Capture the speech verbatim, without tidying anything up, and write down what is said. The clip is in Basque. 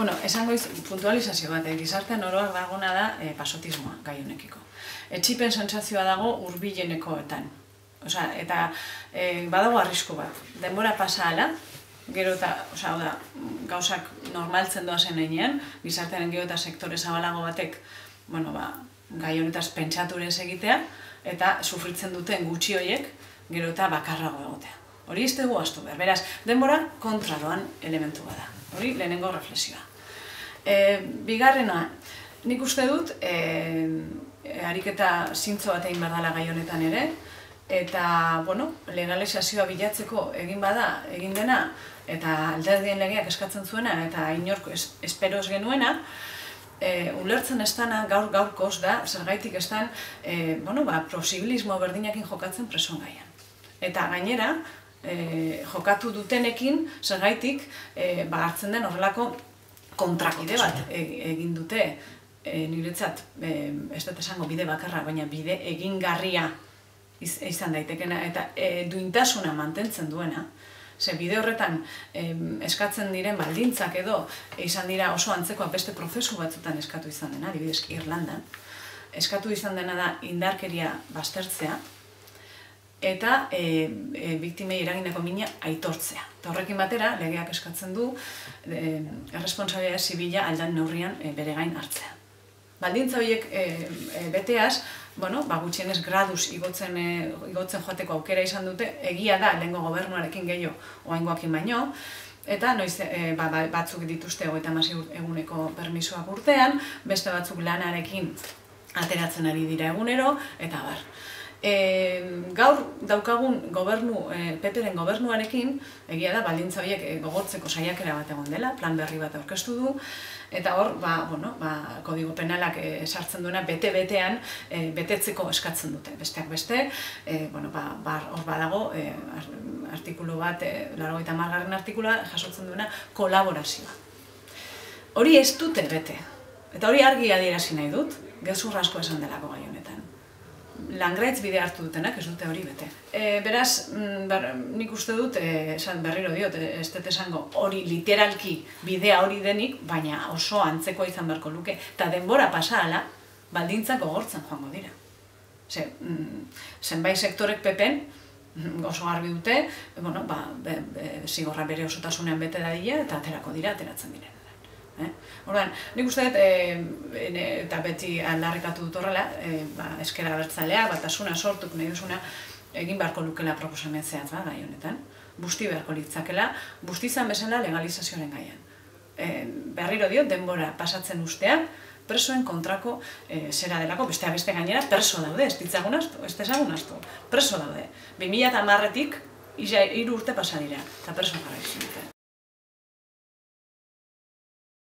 Bueno, esango iz, puntualizazio bat, eh? Gizartean oroak dagona da eh, pasotismoa gai honekiko. Etxipen sentsazioa dago hurbilenekoetan. Osea, eta eh, badago arrisku bat. Denbora pasa ala, gero eta, osea, da, gauzak normaltzen doazen heinean, gizartearen gero eta sektore zabalago batek, bueno, ba, gai honetaz pentsaturez egitea, eta sufritzen duten gutxi horiek, gero eta bakarrago egotea. Hori ez dugu astu behar. Beraz, denbora kontraroan elementu bada. Hori lehenengo reflexioa. E, bigarrena, nik uste dut, e, ariketa zintzo bat egin behar dela gai honetan ere, eta, bueno, legalizazioa bilatzeko egin bada, egin dena, eta alderdien legeak eskatzen zuena, eta inork es, esperoz genuena, e, ulertzen ez dana gaur gaurkoz da, zergaitik ez dan, e, bueno, ba, posibilismo berdinakin jokatzen presoan gaian. Eta gainera, E, jokatu dutenekin, zergaitik, e, ba, hartzen den horrelako kontrakide bat e, egin dute, e, niretzat, e, ez dut esango bide bakarra, baina bide egingarria iz, izan daitekena, eta e, duintasuna mantentzen duena. Ze bide horretan e, eskatzen diren baldintzak edo e, izan dira oso antzekoa beste prozesu batzutan eskatu izan dena, adibidez Irlandan. Eskatu izan dena da indarkeria baztertzea, eta e, e, biktimei eragindako mina aitortzea. Eta horrekin batera, legeak eskatzen du, e, erresponsabilitate zibila aldan neurrian e, bere gain hartzea. Baldintza horiek e, e, beteaz, bueno, ba, gutxienez graduz igotzen, e, igotzen joateko aukera izan dute, egia da, lehengo gobernuarekin gehiago oaingoakin baino, eta noiz e, ba, batzuk dituzte hogeita hamasei eguneko permisoak urtean, beste batzuk lanarekin ateratzen ari dira egunero, eta bar. E, gaur daukagun gobernu, e, P P-ren gobernuarekin, egia da, baldintza horiek e, gogortzeko saiakera bat egon dela, plan berri bat aurkeztu du, eta hor, ba, bueno, ba, kodigo penalak e, sartzen duena bete-betean e, betetzeko eskatzen dute. Besteak beste, e, bueno, ba, ba, hor badago, e, artikulu bat, e, laurogeita hamargarren artikulua jasotzen duena kolaborazioa. Hori ez dute bete, eta hori argi adierazi nahi dut, gezur asko esan delako gai honetan. Langraitz bide hartu dutenak ez dute hori bete. E, beraz, ber, nik uste dut, e, esan berriro diot, ez dut esango hori literalki bidea hori denik, baina oso antzekoa izan beharko luke, eta denbora pasa ala, baldintzak gogortzen joango dira. Ze, mm, zenbait sektorek pepen, oso garbi dute, bueno, ba, be, be, zigorra bere osotasunean bete dadila, eta aterako dira, ateratzen diren. Eh? Orduan, nik uste dut, e, eta beti aldarrikatu dut horrela, e, ba, eskera abertzalea, batasuna sortuk nahi duzuna, egin beharko lukela proposamen zehatz bat gai honetan. Busti beharko litzakela, busti izan bezala legalizazioaren gaian. E, berriro diot, denbora pasatzen usteak, presoen kontrako e, zera delako, bestea beste gainera, preso daude, ez ditzagun astu, ez dezagun astu, preso daude. bi mila hamarretik hiru urte pasa dira, eta preso jarraitzen dute.